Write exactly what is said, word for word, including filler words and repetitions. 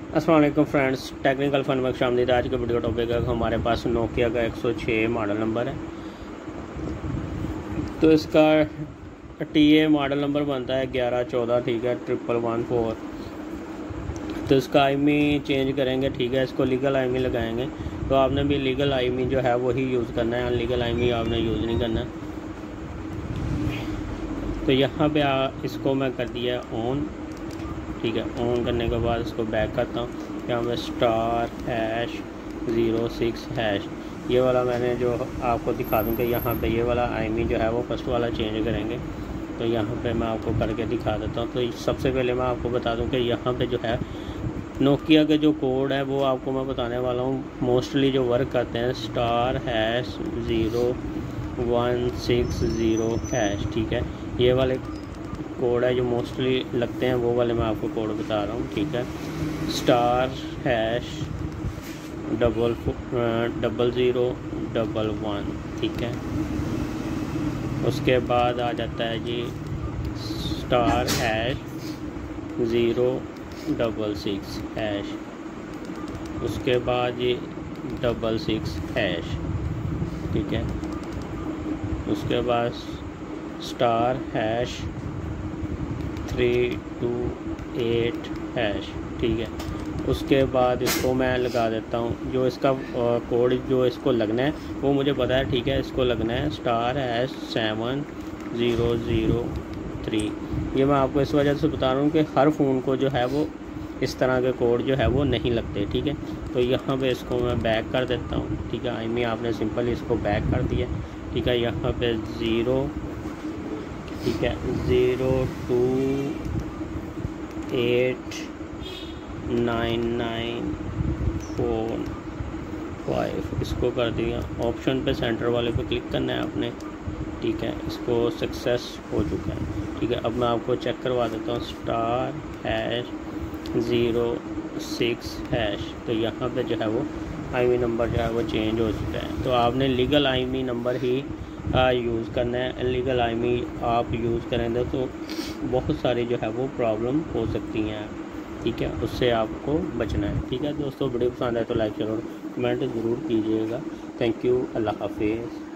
अस्सलाम वालेकुम friends, technical fun में खुशामदीद। आज के वीडियो टॉपिक है हमारे पास नोकिया का एक सौ छह मॉडल नंबर है। तो इसका टी ए मॉडल नंबर बनता है ग्यारह चौदह, ठीक है, ट्रिपल वन फोर। तो इसका आई एम ई चेंज करेंगे, ठीक है, इसको लीगल आई एम ई लगाएंगे। तो आपने भी लीगल आई एम ई जो है वही यूज़ करना है, अनलीगल आई एम ई आपने यूज़ नहीं करना। तो यहाँ पे आ, इसको मैं कर दिया ऑन, ठीक है। ऑन करने के बाद इसको बैक करता हूँ। यहाँ पे star hash zero six hash, ये वाला मैंने जो आपको दिखा दूँ कि यहाँ पे ये वाला आई एम ई जो है वो फर्स्ट वाला चेंज करेंगे। तो यहाँ पे मैं आपको करके दिखा देता हूँ। तो सबसे पहले मैं आपको बता दूँ कि यहाँ पे जो है नोकिया के जो कोड है वो आपको मैं बताने वाला हूँ। मोस्टली जो वर्क करते हैं star hash zero one six zero hash, ठीक है। ये वाले कोड है जो मोस्टली लगते हैं, वो वाले मैं आपको कोड बता रहा हूँ, ठीक है। Star hash double double zero double one, ठीक है। उसके बाद आ जाता है जी star hash zero double six hash, उसके बाद ये डबल सिक्स हैश, ठीक है। उसके बाद star hash three two eight hash, ठीक है। उसके बाद इसको मैं लगा देता हूँ, जो इसका कोड जो इसको लगना है वो मुझे पता है, ठीक है। इसको लगना है star hash seven zero zero three. ये मैं आपको इस वजह से बता रहा हूँ कि हर फ़ोन को जो है वो इस तरह के कोड जो है वो नहीं लगते, ठीक है। तो यहाँ पे इसको मैं बैक कर देता हूँ, ठीक है। आई मीन आपने सिंपल इसको बैक कर दिया, ठीक है। यहाँ पे ज़ीरो, ठीक है, zero two eight nine nine four five, इसको कर दिया। ऑप्शन पे सेंटर वाले पे क्लिक करना है आपने, ठीक है। इसको सक्सेस हो चुका है, ठीक है। अब मैं आपको चेक करवा देता हूँ star hash zero six hash. तो यहाँ पे जो है वो आई एम ई नंबर जो है वो चेंज हो चुका है। तो आपने legal I M E number ही यूज़ करना है। इलीगल आई एम ई आप यूज़ करेंगे तो बहुत सारी जो है वो प्रॉब्लम हो सकती हैं, ठीक है। उससे आपको बचना है, ठीक है। दोस्तों वीडियो पसंद आए तो लाइक शेयर और कमेंट ज़रूर कीजिएगा। थैंक यू, अल्लाह हाफिज़।